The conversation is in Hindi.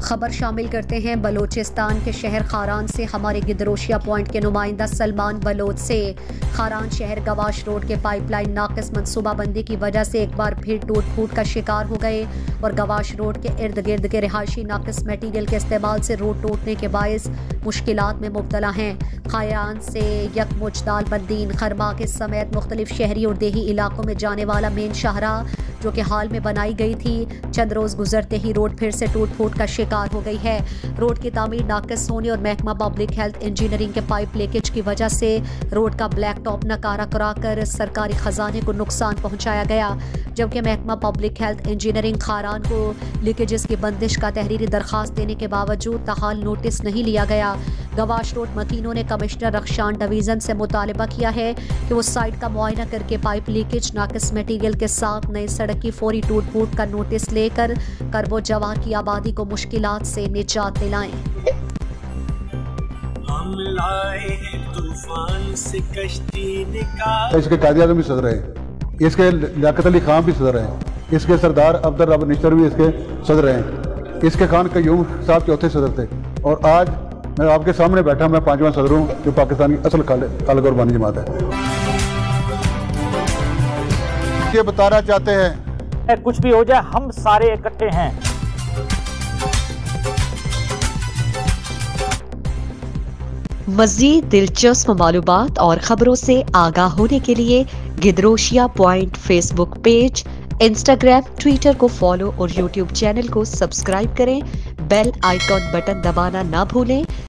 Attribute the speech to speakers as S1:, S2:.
S1: खबर शामिल करते हैं बलोचिस्तान के शहर खारान से। हमारे गिदरोशिया पॉइंट के नुमाइंदा सलमान बलोच से खारान शहर गवाश रोड के पाइपलाइन नाकिस मनसूबाबंदी की वजह से एक बार फिर टूट फूट का शिकार हो गए और गवाश रोड के इर्द गिर्द के रिहायशी नाकिस मटीरियल के इस्तेमाल से रोड टूटने के बायस मुश्किलात में मुब्तला हैं। खारान से यकमुजदाल बंदीन खरमा के समेत मुख्तलिफ शहरी और देही इलाकों में जाने वाला मेन शाहराह जो कि हाल में बनाई गई थी, चंद रोज़ गुजरते ही रोड फिर से टूट फूट का शिकार हो गई है। रोड की तामीर नाकिस होने और महकमा पब्लिक हेल्थ इंजीनियरिंग के पाइप लीकेज की वजह से रोड का ब्लैक टॉप नकारा कराकर सरकारी खजाने को नुकसान पहुंचाया गया, जबकि महकमा पब्लिक हेल्थ इंजीनियरिंग खारान को लीकेजेस की बंदिश का तहरीरी दरख्वास्त देने के बावजूद ताहाल नोटिस नहीं लिया गया। गवाश रोड मकीनों ने कमिश्नर रखशान डिवीज़न से मुतालबा किया है कि वो साइट का मुआयना करके पाइप लीकेज नाकिस मटीरियल के साथ नई सड़क की फौरी टूट फूट का नोटिस लेकर करबो जवार की आबादी को मुश्किलात से निजात दिलाएं।
S2: इसके कायदे आज़म भी सदर है, इसके लियाकत अली खान भी सदर है, इसके सरदार अब्दुल रब निश्तर भी इसके सदर हैं, इसके खान कयूम साहब चौथे सदर थे और आज मैं आपके सामने बैठा, मैं पांचवा सदर हूँ जो पाकिस्तान की असल खालिद और बानी जमात है। ये बताना चाहते हैं
S3: कुछ भी हो जाए हम सारे इकट्ठे हैं।
S4: मज़ीद दिलचस्प मालूमात और खबरों से आगाह होने के लिए Gedrosia point Facebook page, Instagram, Twitter को फॉलो और यूट्यूब चैनल को सब्सक्राइब करें। बेल आइकॉन बटन दबाना ना भूलें